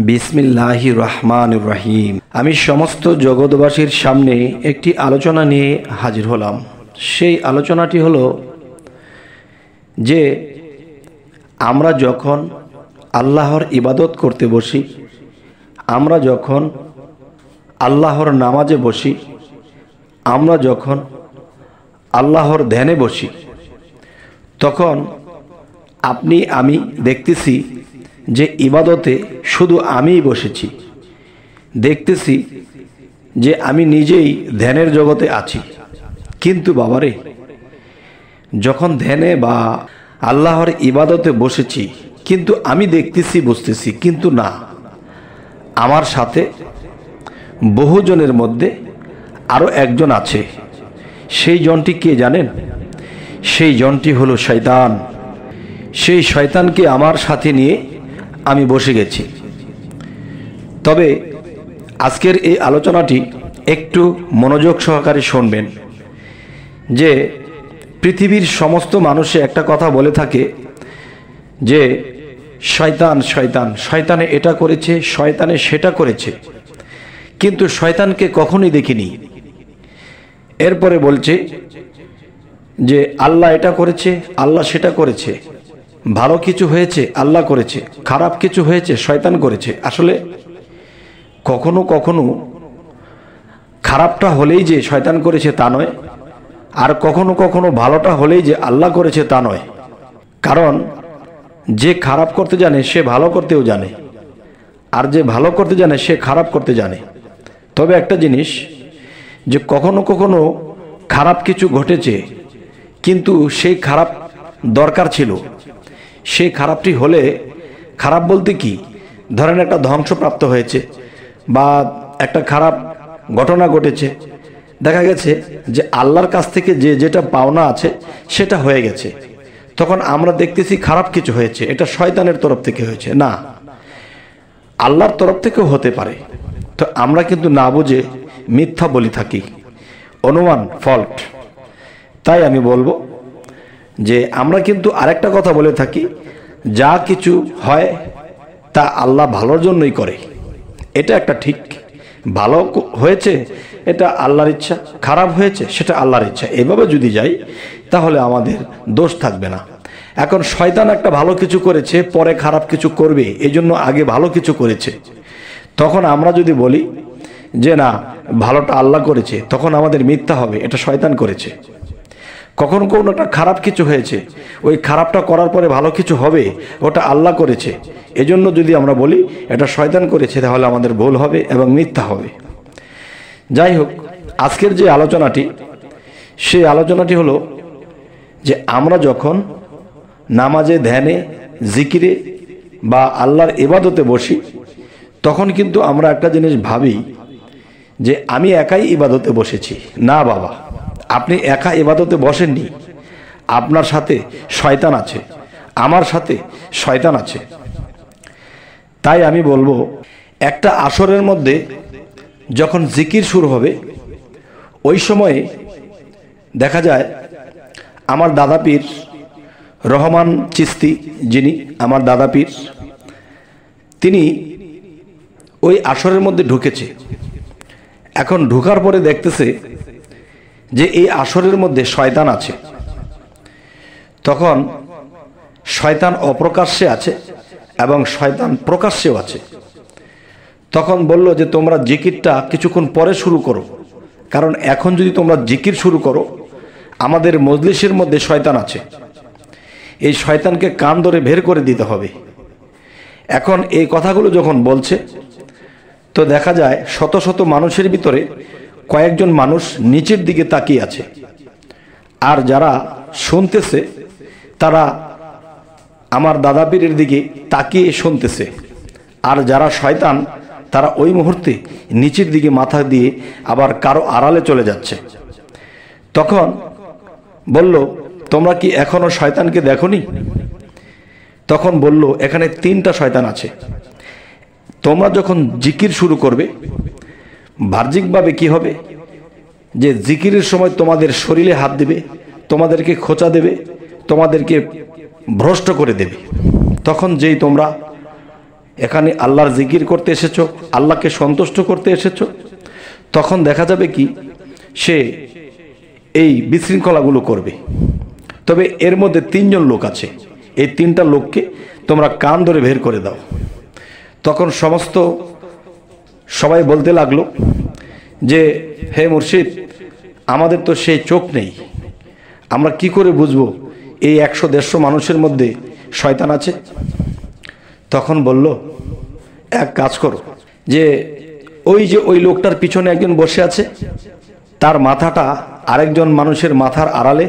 বিসমিল্লাহির রহমানির রহিম। আমি সমস্ত জগৎবাসীর সামনে একটি আলোচনা নিয়ে হাজির হলাম। সেই আলোচনাটি হলো যে আমরা যখন আল্লাহর ইবাদত করতে বসি, আমরা যখন আল্লাহর নামাজে বসি, আমরা যখন আল্লাহর ধ্যানে বসি, তখন আপনি আমি দেখতেছি যে ইবাদতে শুধু আমিই বসেছি, দেখতেছি যে আমি নিজেই ধ্যানের জগতে আছি। কিন্তু বাবারে, যখন ধ্যানে বা আল্লাহর ইবাদতে বসেছি, কিন্তু আমি দেখতেছি বুঝতেছি, কিন্তু না, আমার সাথে বহুজনের মধ্যে আরও একজন আছে। সেই জনটি কে জানেন? সেই জনটি হলো শয়তান। সেই শয়তানকে আমার সাথে নিয়ে আমি বসে গেছি। তবে আজকের এই আলোচনাটি একটু মনোযোগ সহকারে শুনবেন। যে পৃথিবীর সমস্ত মানুষে একটা কথা বলে থাকে যে শয়তান শয়তান, শয়তানে এটা করেছে, শয়তানে সেটা করেছে, কিন্তু শয়তানকে কখনোই দেখিনি। এরপরে বলছে যে আল্লাহ এটা করেছে, আল্লাহ সেটা করেছে, ভালো কিছু হয়েছে আল্লাহ করেছে, খারাপ কিছু হয়েছে শয়তান করেছে। আসলে কখনো কখনো খারাপটা হলেই যে শয়তান করেছে তা নয়, আর কখনো কখনো ভালোটা হলেই যে আল্লাহ করেছে তা নয়। কারণ যে খারাপ করতে জানে সে ভালো করতেও জানে, আর যে ভালো করতে জানে সে খারাপ করতে জানে। তবে একটা জিনিস, যে কখনো কখনো খারাপ কিছু ঘটেছে, কিন্তু সেই খারাপ দরকার ছিল। সেই খারাপটি হলে, খারাপ বলতে কি, ধরেন একটা ধ্বংসপ্রাপ্ত হয়েছে বা একটা খারাপ ঘটনা ঘটেছে, দেখা গেছে যে আল্লাহর কাছ থেকে যে যেটা পাওনা আছে সেটা হয়ে গেছে, তখন আমরা দেখতেছি খারাপ কিছু হয়েছে, এটা শয়তানের তরফ থেকে হয়েছে। না, আল্লাহর তরফ থেকেও হতে পারে। তো আমরা কিন্তু না বুঝে মিথ্যা বলি থাকি, অনুমান, ফল্ট। তাই আমি বলবো যে আমরা কিন্তু আরেকটা কথা বলে থাকি, যা কিছু হয় তা আল্লাহ ভালোর জন্যই করে। এটা একটা ঠিক, ভালো হয়েছে এটা আল্লাহর ইচ্ছা, খারাপ হয়েছে সেটা আল্লাহর ইচ্ছা। এভাবে যদি যাই তাহলে আমাদের দোষ থাকবে না। এখন শয়তান একটা ভালো কিছু করেছে, পরে খারাপ কিছু করবে, এই জন্য আগে ভালো কিছু করেছে। তখন আমরা যদি বলি যে না, ভালোটা আল্লাহ করেছে, তখন আমাদের মিথ্যা হবে, এটা শয়তান করেছে। কখনো কখনো একটা খারাপ কিছু হয়েছে, ওই খারাপটা করার পরে ভালো কিছু হবে, ওটা আল্লাহ করেছে, এজন্য যদি আমরা বলি এটা শয়তান করেছে, তাহলে আমাদের ভুল হবে এবং মিথ্যা হবে। যাই হোক, আজকের যে আলোচনাটি, সেই আলোচনাটি হলো যে আমরা যখন নামাজে, ধ্যানে, জিকিরে বা আল্লাহর ইবাদতে বসি, তখন কিন্তু আমরা একটা জিনিস ভাবি যে আমি একাই ইবাদতে বসেছি। না বাবা, আপনি একা ইবাদতে বসেননি, আপনার সাথে শয়তান আছে, আমার সাথে শয়তান আছে। তাই আমি বলবো, একটা আসরের মধ্যে যখন জিকির শুরু হবে, ওই সময়ে দেখা যায় আমার দাদা পীর রহমান চিস্তি, যিনি আমার দাদা পীর, তিনি ওই আসরের মধ্যে ঢুকেছে। এখন ঢুকার পরে দেখতেছে যে এই আসরের মধ্যে শয়তান আছে। তখন শয়তান অপ্রকাশ্যে আছে এবং শয়তান প্রকাশ্যেও আছে। তখন বলল যে তোমরা জিকিরটা কিছুক্ষণ পরে শুরু করো, কারণ এখন যদি তোমরা জিকির শুরু করো, আমাদের মজলিসের মধ্যে শয়তান আছে, এই শয়তানকে কান ধরে বের করে দিতে হবে। এখন এই কথাগুলো যখন বলছে, তো দেখা যায় শত শত মানুষের ভিতরে কয়েকজন মানুষ নিচের দিকে তাকিয়ে আছে, আর যারা শুনতেছে তারা আমার দাদা পীরের দিকে তাকিয়ে শুনতেছে, আর যারা শয়তান তারা ওই মুহূর্তে নিচের দিকে মাথা দিয়ে আবার কারো আড়ালে চলে যাচ্ছে। তখন বলল, তোমরা কি এখনো শয়তানকে দেখোনি? তখন বলল, এখানে 3টা শয়তান আছে। তোমরা যখন জিকির শুরু করবে, বাহ্যিকভাবে কি হবে, যে জিকিরের সময় তোমাদের শরীরে হাত দেবে, তোমাদেরকে খোঁচা দেবে, তোমাদেরকে ভ্রষ্ট করে দেবে। তখন যেই তোমরা এখানে আল্লাহর জিকির করতে এসেছো, আল্লাহকে সন্তুষ্ট করতে এসেছো, তখন দেখা যাবে কি সে এই বিশৃঙ্খলাগুলো করবে। তবে এর মধ্যে 3 জন লোক আছে, এই 3টা লোককে তোমরা কান ধরে বের করে দাও। তখন সবাই বলতে লাগলো যে হে মুর্শিদ, আমাদের তো সেই চোখ নেই, আমরা কি করে বুঝবো এই 100-150 মানুষের মধ্যে শয়তান আছে? তখন বলল, এক কাজ করো, যে ওই লোকটার পিছনে একজন বসে আছে, তার মাথাটা আরেকজন মানুষের মাথার আড়ালে,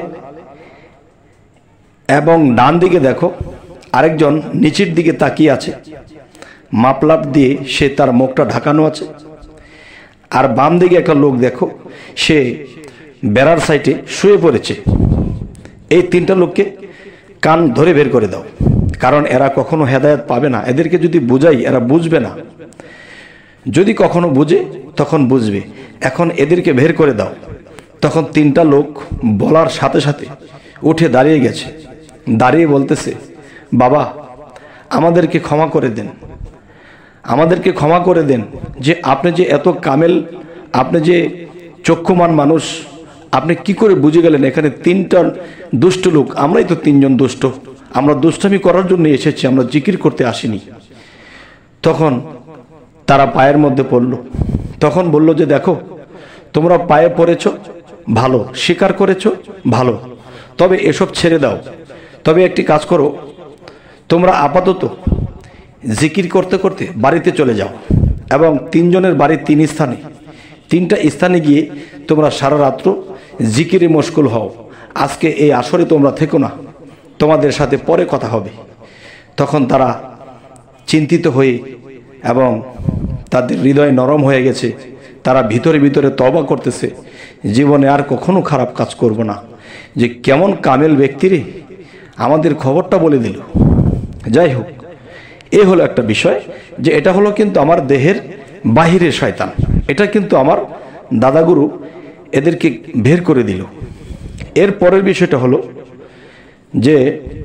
এবং ডান দিকে দেখো আরেকজন নিচের দিকে তাকিয়ে আছে, মাপলাট দিয়ে সে তার মুখটা ঢাকানো আছে। আর বাম দিকে একটা লোক দেখো, সে বেড়ার সাইডে শুয়ে পড়েছে। এই 3টা লোককে কান ধরে বের করে দাও, কারণ এরা কখনো হেদায়েত পাবে না। এদেরকে যদি বুঝাই এরা বুঝবে না, যদি কখনো বুঝে তখন বুঝবে। এখন এদেরকে বের করে দাও। তখন 3টা লোক বলার সাথে সাথে উঠে দাঁড়িয়ে গেছে, দাঁড়িয়ে বলতেছে, বাবা আমাদেরকে ক্ষমা করে দেন, আমাদেরকে ক্ষমা করে দেন, যে আপনি যে এত কামেল, আপনি যে চক্ষুমান মানুষ, আপনি কি করে বুঝে গেলেন এখানে 3টা দুষ্ট লোক? আমরাই তো 3 জন দুষ্ট, আমরা দুষ্টামি করার জন্য এসেছি, আমরা জিকির করতে আসিনি। তখন তারা পায়ের মধ্যে পড়ল। তখন বলল যে দেখো, তোমরা পায়ে পড়েছ ভালো, স্বীকার করেছ ভালো, তবে এসব ছেড়ে দাও। তবে একটি কাজ করো, তোমরা আপাতত জিকির করতে করতে বাড়িতে চলে যাও, এবং 3 জনের বাড়ি 3 স্থানে, 3টা স্থানে গিয়ে তোমরা সারা রাত্র জিকিরে মশগুল হও। আজকে এই আসরে তোমরা থেকো না, তোমাদের সাথে পরে কথা হবে। তখন তারা চিন্তিত হয়ে এবং তাদের হৃদয় নরম হয়ে গেছে, তারা ভিতরে ভিতরে তওবা করতেছে, জীবনে আর কখনো খারাপ কাজ করব না। যে কেমন কামেল ব্যক্তিরে আমাদের খবরটা বলে দিল। যাই হোক, এই হলো একটা বিষয়, যে এটা হলো কিন্তু আমার দেহের বাহিরের শয়তান, এটা কিন্তু আমার দাদাগুরু এদেরকে বের করে দিল। এর পরের বিষয়টা হলো যে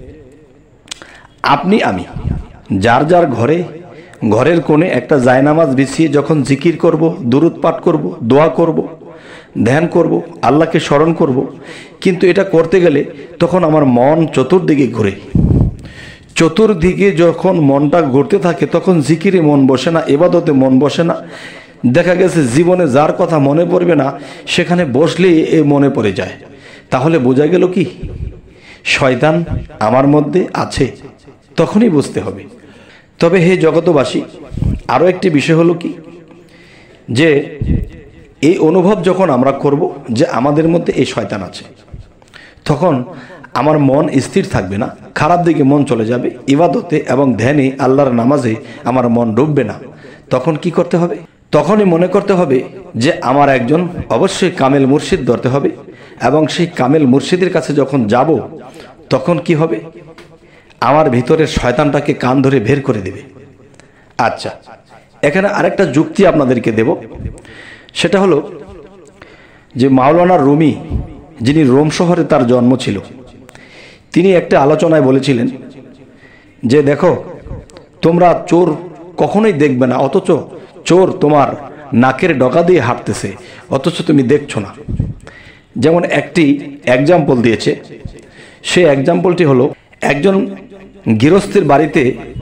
আপনি আমি যার যার ঘরের কোণে একটা জায়নামাজ বিছিয়ে যখন জিকির করব, দুরুদ পাঠ করব, দোয়া করব, ধ্যান করব, আল্লাহকে স্মরণ করব, কিন্তু এটা করতে গেলে তখন আমার মন চতুর্দিকে ঘুরে। চতুর্দিকে যখন মনটা ঘুরতে থাকে তখন জিকিরে মন বসে না, ইবাদতে মন বসে না। দেখা গেছে জীবনে যার কথা মনে পড়বে না সেখানে বসলেই এ মনে পড়ে যায়। তাহলে বোঝা গেল কি শয়তান আমার মধ্যে আছে, তখনই বুঝতে হবে। তবে হে জগতবাসী, আরও একটি বিষয় হলো কি, যে এই অনুভব যখন আমরা করব যে আমাদের মধ্যে এই শয়তান আছে, তখন আমার মন স্থির থাকবে না, খারাপ দিকে মন চলে যাবে, ইবাদতে এবং ধ্যানে আল্লাহর নামাজে আমার মন ডুববে না। তখন কি করতে হবে? তখনই মনে করতে হবে যে আমার একজন অবশ্যই কামেল মুর্শিদ ধরতে হবে, এবং সেই কামেল মুর্শিদের কাছে যখন যাব তখন কি হবে? আমার ভিতরের শয়তানটাকে কান ধরে বের করে দেবে। আচ্ছা, এখানে আরেকটা যুক্তি আপনাদেরকে দেব, সেটা হলো যে মাওলানা রুমি, যিনি রোম শহরে তার জন্ম ছিল, তিনি একটা আলোচনায় বলেছিলেন যে দেখো, তোমরা চোর কখনোই দেখবে না, অথচ চোর তোমার নাকের ডগা দিয়ে হাঁটতেছে, অথচ তুমি দেখছো না। যেমন একটি এক্সাম্পল দিয়েছে, সেই এক্সাম্পলটি হলো একজন গৃহস্থের বাড়িতে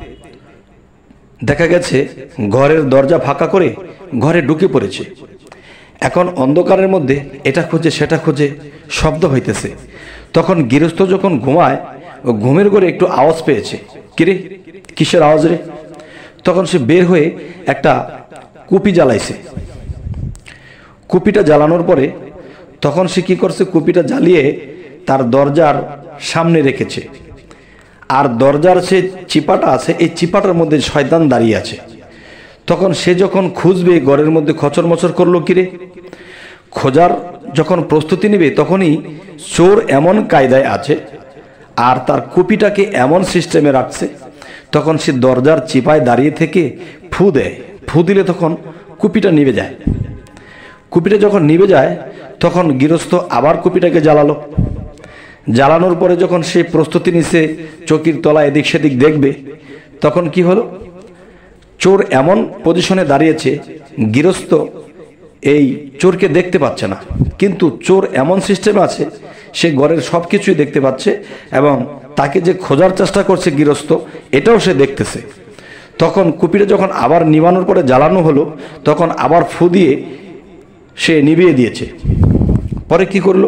দেখা গেছে ঘরের দরজা ফাঁকা করে ঘরে ঢুকে পড়েছে। এখন অন্ধকারের মধ্যে এটা খুঁজে সেটা খুঁজে শব্দ হইতেছে। তখন গৃহস্থ যখন ঘুমায়, ঘুমের ঘরে একটু আওয়াজ পেয়েছে, কিরে কিসের আওয়াজ রে? তখন সে বের হয়ে একটা কুপি জ্বালাইছে। কুপিটা জ্বালানোর পরে তখন সে কি করছে, কুপিটা জ্বালিয়ে তার দরজার সামনে রেখেছে, আর দরজার সে চিপাটা আছে, এই চিপাটার মধ্যে শয়তান দাঁড়িয়ে আছে। তখন সে যখন খুঁজবে, ঘরের মধ্যে খচর মচর করলো, কিরে, খোঁজার যখন প্রস্তুতি নেবে তখনই চোর এমন কায়দায় আছে আর তার কুপিটাকে এমন সিস্টেমে রাখছে, তখন সে দরজার চিপায় দাঁড়িয়ে থেকে ফু দেয়। ফু দিলে তখন কুপিটা নিভে যায়। কুপিটা যখন নিভে যায় তখন গৃহস্থ আবার কুপিটাকে জ্বালালো। জ্বালানোর পরে যখন সে প্রস্তুতি নিছে চকির তলা এদিক সেদিক দেখবে, তখন কি হলো, চোর এমন পজিশনে দাঁড়িয়েছে, গৃহস্থ এই চোরকে দেখতে পাচ্ছে না, কিন্তু চোর এমন সিস্টেম আছে সে ঘরের সব কিছুই দেখতে পাচ্ছে এবং তাকে যে খোঁজার চেষ্টা করছে গৃহস্থ এটাও সে দেখতেছে। তখন কুপিটা যখন আবার নিবানোর পরে জ্বালানো হলো, তখন আবার ফু দিয়ে সে নিভিয়ে দিয়েছে। পরে কি করলো,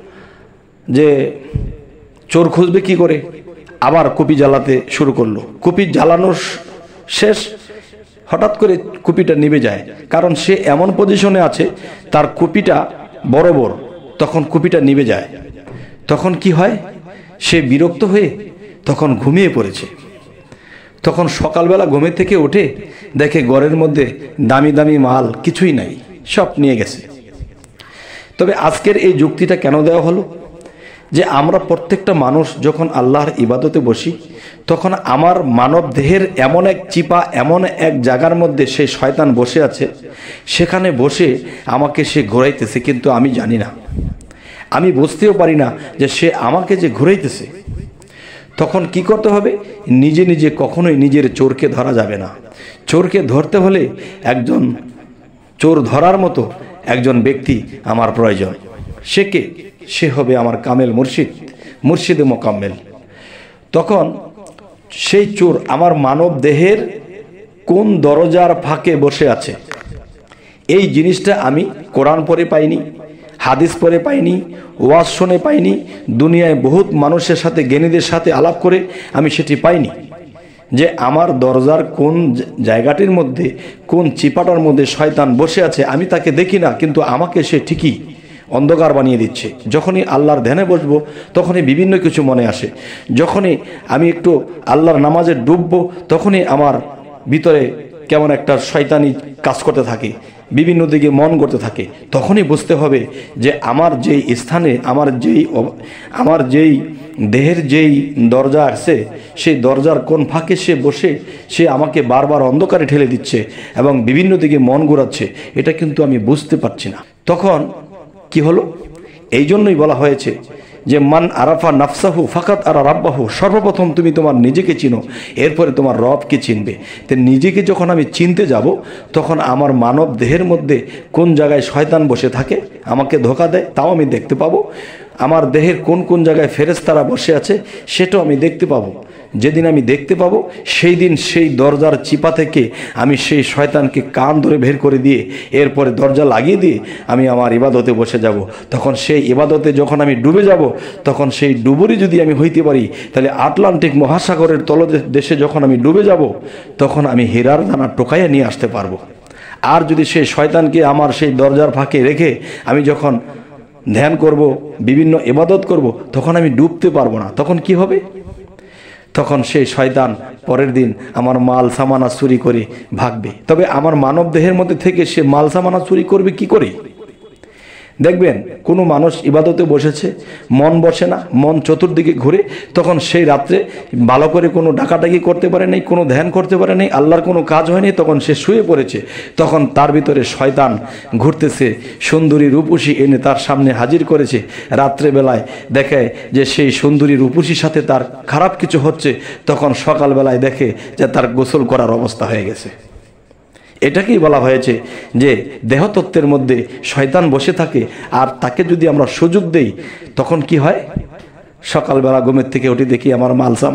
যে চোর খুঁজবে কি করে, আবার কুপি জ্বালাতে শুরু করলো। কুপি জ্বালানোর শেষ, হঠাৎ করে কুপিটা নিভে যায়, কারণ সে এমন পজিশনে আছে তার কুপিটা বরাবর, তখন কুপিটা নিভে যায়। তখন কি হয়, সে বিরক্ত হয়ে তখন ঘুমিয়ে পড়েছে। তখন সকালবেলা ঘুমের থেকে উঠে দেখে ঘরের মধ্যে দামি দামি মাল কিছুই নাই, সব নিয়ে গেছে। তবে আজকের এই যুক্তিটা কেন দেওয়া হলো, যে আমরা প্রত্যেকটা মানুষ যখন আল্লাহর ইবাদতে বসি, তখন আমার মানব দেহের এমন এক চিপা, এমন এক জায়গার মধ্যে সেই শয়তান বসে আছে, সেখানে বসে আমাকে সে ঘোরাইতেছে, কিন্তু আমি জানি না, আমি বুঝতেও পারি না যে সে আমাকে যে ঘুরাইতেছে। তখন কি করতে হবে, নিজে নিজে কখনোই নিজের চোরকে ধরা যাবে না। চোরকে ধরতে হলে একজন চোর ধরার মতো একজন ব্যক্তি আমার প্রয়োজন। সে কে? সে হবে আমার কামেল মুর্শিদ, মুর্শিদে মোকাম্মেল। তখন সেই চোর আমার মানব দেহের কোন দরজার ফাঁকে বসে আছে, এই জিনিসটা আমি কোরআন পড়ে পাইনি, হাদিস পড়ে পাইনি, ওয়াজ শুনে পাইনি, দুনিয়ায় বহুত মানুষের সাথে, জ্ঞানীদের সাথে আলাপ করে আমি সেটি পাইনি, যে আমার দরজার কোন জায়গাটির মধ্যে, কোন চিপাটার মধ্যে শয়তান বসে আছে। আমি তাকে দেখি না, কিন্তু আমাকে সে ঠিকই অন্ধকার বানিয়ে দিচ্ছে। যখনই আল্লাহর ধ্যানে বসবো তখনই বিভিন্ন কিছু মনে আসে। যখনই আমি একটু আল্লাহর নামাজে ডুববো তখনই আমার ভিতরে কেমন একটা শয়তানি কাজ করতে থাকে, বিভিন্ন দিকে মন করতে থাকে। তখনই বুঝতে হবে যে আমার যেই স্থানে, আমার যেই দেহের যেই দরজা আছে, সেই দরজার কোন ফাঁকে সে বসে সে আমাকে বারবার অন্ধকারে ঠেলে দিচ্ছে এবং বিভিন্ন দিকে মন ঘোরাচ্ছে, এটা কিন্তু আমি বুঝতে পারছি না। তখন কি হলো, এই জন্যই বলা হয়েছে যে মান আরাফা নাফসাহু ফাকাত আরা রাব্বাহু, সর্বপ্রথম তুমি তোমার নিজেকে চিনো, এরপরে তোমার রবকে চিনবে। তো নিজেকে যখন আমি চিনতে যাব, তখন আমার মানব দেহের মধ্যে কোন জায়গায় শয়তান বসে থাকে, আমাকে ধোঁকা দেয়, তাও আমি দেখতে পাবো। আমার দেহের কোন কোন জায়গায় ফেরেশতারা বসে আছে সেটাও আমি দেখতে পাবো। যেদিন আমি দেখতে পাবো, সেই দিন সেই দরজার চিপা থেকে আমি সেই শয়তানকে কান ধরে বের করে দিয়ে এরপরে দরজা লাগিয়ে দিয়ে আমি আমার ইবাদতে বসে যাব। তখন সেই ইবাদতে যখন আমি ডুবে যাব, তখন সেই ডুবুরি যদি আমি হইতে পারি, তাহলে আটলান্টিক মহাসাগরের তলদেশে যখন আমি ডুবে যাব, তখন আমি হীরার দানা টোকাইয়া নিয়ে আসতে পারবো। আর যদি সেই শয়তানকে আমার সেই দরজার ফাঁকে রেখে আমি যখন ধ্যান করব, বিভিন্ন ইবাদত করব, তখন আমি ডুবতে পারবো না। তখন কি হবে, তখন সেই শয়তান পরের দিন আমার মাল সামানা চুরি করে ভাগবে। তবে আমার মানব দেহের মধ্যে থেকে সে মাল সামানা চুরি করবে কি করে? দেখবেন কোনো মানুষ ইবাদতে বসেছে, মন বসে না, মন চতুর্দিকে ঘুরে, তখন সেই রাত্রে ভালো করে কোনো ডাকাডাকি করতে পারে নাই, কোনো ধ্যান করতে পারে নাই, আল্লাহর কোনো কাজ হয়নি, তখন সে শুয়ে পড়েছে। তখন তার ভিতরে শয়তান ঘুরতেছে, সুন্দরী রূপসী এনে তার সামনে হাজির করেছে। রাত্রেবেলায় দেখে যে সেই সুন্দরী রূপসীর সাথে তার খারাপ কিছু হচ্ছে, তখন সকালবেলায় দেখে যে তার গোসল করার অবস্থা হয়ে গেছে। এটাকেই বলা হয়েছে যে দেহতত্ত্বের মধ্যে শয়তান বসে থাকে, আর তাকে যদি আমরা সুযোগ দেই, তখন কি হয়, সকালবেলা ঘুমের থেকে উঠে দেখি আমার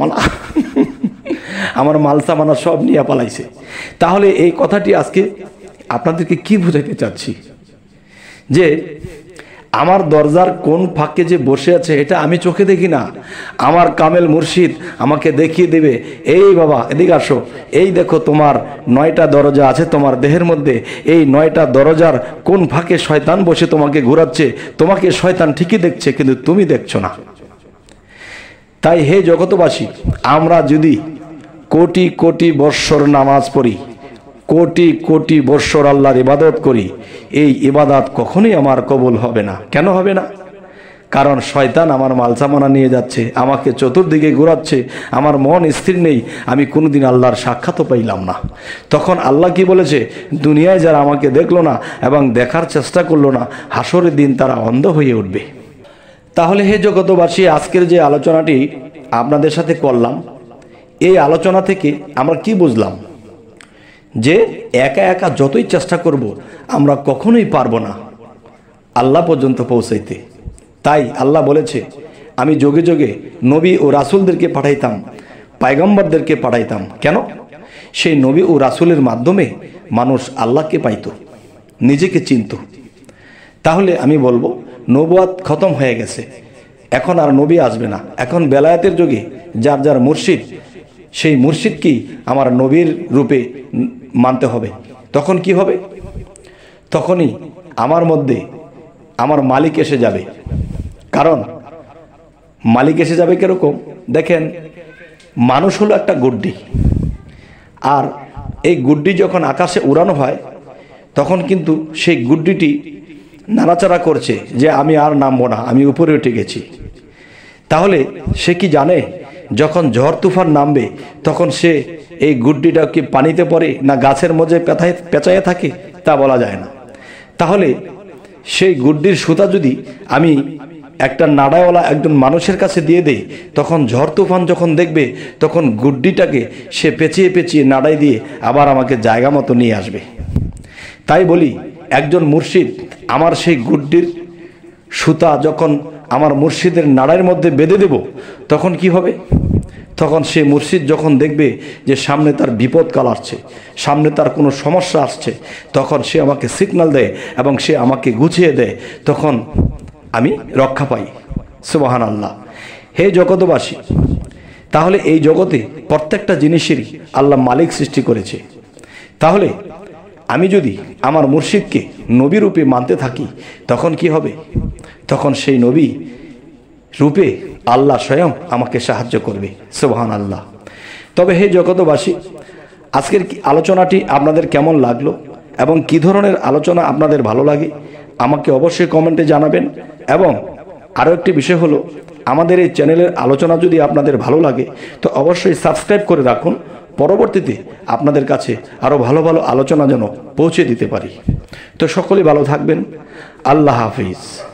মাল সামানা সব নিয়ে পালাইছে। তাহলে এই কথাটি আজকে আপনাদেরকে কি বুঝাইতে চাচ্ছি, যে আমার দরজার কোন ফাঁকে যে বসে আছে এটা আমি চোখে দেখি না, আমার কামেল মুর্শিদ আমাকে দেখিয়ে দেবে, এই বাবা এদিকে আসো, এই দেখো তোমার 9টা দরজা আছে তোমার দেহের মধ্যে, এই 9টা দরজার কোন ফাঁকে শয়তান বসে তোমাকে ঘোরাচ্ছে, তোমাকে শয়তান ঠিকই দেখছে কিন্তু তুমি দেখছো না। তাই হে জগতবাসী, আমরা যদি কোটি কোটি বৎসর নামাজ পড়ি, কোটি কোটি বৎসর আল্লাহর ইবাদত করি, এই ইবাদত কখনোই আমার কবুল হবে না। কেন হবে না? কারণ শয়তান আমার মালসামানা নিয়ে যাচ্ছে, আমাকে চতুর্দিকে ঘোরাচ্ছে, আমার মন স্থির নেই, আমি কোনোদিন আল্লাহর সাক্ষাৎও পাইলাম না। তখন আল্লাহ কি বলেছে, দুনিয়ায় যারা আমাকে দেখলো না এবং দেখার চেষ্টা করলো না, হাসরের দিন তারা অন্ধ হয়ে উঠবে। তাহলে হে জগতবাসী, আজকের যে আলোচনাটি আপনাদের সাথে করলাম, এই আলোচনা থেকে আমরা কি বুঝলাম, যে একা একা যতই চেষ্টা করব আমরা কখনোই পারবো না আল্লাহ পর্যন্ত পৌঁছাইতে। তাই আল্লাহ বলেছে, আমি যোগে যোগে নবী ও রাসূলদেরকে পাঠাইতাম, পয়গম্বরদেরকে পাঠাইতাম। কেন? সেই নবী ও রাসূলের মাধ্যমে মানুষ আল্লাহকে পাইত, নিজেকে চিনত। তাহলে আমি বলবো নবুয়াত খতম হয়ে গেছে, এখন আর নবী আসবে না। এখন বেলায়েতের যুগে যার যার মুর্শিদ, সেই মুর্শিদকেই আমার নবীর রূপে মানতে হবে। তখন কি হবে? তখনই আমার মধ্যে আমার মালিক এসে যাবে। কারণ মালিক এসে যাবে কিরকম? দেখেন, মানুষ হলো একটা গুড্ডি, আর এই গুড্ডি যখন আকাশে উড়ানো হয় তখন কিন্তু সেই গুড্ডিটি নাড়াচাড়া করছে যে আমি আর নামবো না, আমি উপরে উঠে গেছি। তাহলে সে কি জানে যখন ঝড় তুফান নামবে তখন সে এই গুড্ডিটা কি পানিতে পড়ে না গাছের মধ্যে পেঁচাইয়া থাকে? তা বলা যায় না। তাহলে সেই গুড্ডির সুতা যদি আমি একটা নাড়াওয়ালা একজন মানুষের কাছে দিয়ে দেই, তখন ঝড় তুফান যখন দেখবে তখন গুড্ডিটাকে সে পেঁচিয়ে পেঁচিয়ে নাড়াই দিয়ে আবার আমাকে জায়গা মতো নিয়ে আসবে। তাই বলি, একজন মুর্শিদ আমার সেই গুড্ডির সুতা যখন আমার মুর্শিদের নাড়াইয়ের মধ্যে বেঁধে দেব, তখন কি হবে? তখন সে মুর্শিদ যখন দেখবে যে সামনে তার বিপদকাল আসছে, সামনে তার কোনো সমস্যা আসছে, তখন সে আমাকে সিগন্যাল দেয় এবং সে আমাকে গুছিয়ে দেয়, তখন আমি রক্ষা পাই। সুবহানাল্লাহ। হে জগতবাসী, তাহলে এই জগতে প্রত্যেকটা জিনিসেরই আল্লাহ মালিক সৃষ্টি করেছে। তাহলে আমি যদি আমার মুর্শিদকে নবী রূপে মানতে থাকি তখন কি হবে? তখন সেই নবী রূপে আল্লাহ স্বয়ং আমাকে সাহায্য করবে। সুবহানাল্লাহ। তবে হে জগতবাসী, আজকের আলোচনাটি আপনাদের কেমন লাগলো এবং কি ধরনের আলোচনা আপনাদের ভালো লাগে আমাকে অবশ্যই কমেন্টে জানাবেন। এবং আরও একটি বিষয় হলো, আমাদের এই চ্যানেলের আলোচনা যদি আপনাদের ভালো লাগে তো অবশ্যই সাবস্ক্রাইব করে রাখুন, পরবর্তীতে আপনাদের কাছে আরও ভালো ভালো আলোচনা যেন পৌঁছে দিতে পারি। তো সকলেই ভালো থাকবেন। আল্লাহ হাফিজ।